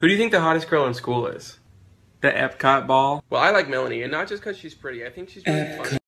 Who do you think the hottest girl in school is? The Epcot ball. Well, I like Melanie, and not just because she's pretty. I think she's really funny.